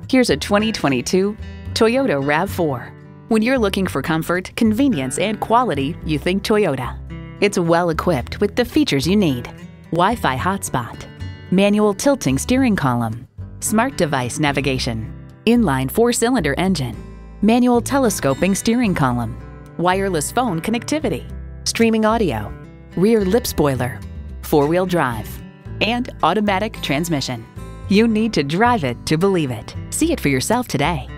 Here's a 2022 Toyota RAV4. When you're looking for comfort, convenience, and quality, you think Toyota. It's well equipped with the features you need: Wi-Fi hotspot, manual tilting steering column, smart device navigation, inline 4-cylinder engine, manual telescoping steering column, wireless phone connectivity, streaming audio, rear lip spoiler, 4-wheel drive, and automatic transmission. You need to drive it to believe it. See it for yourself today.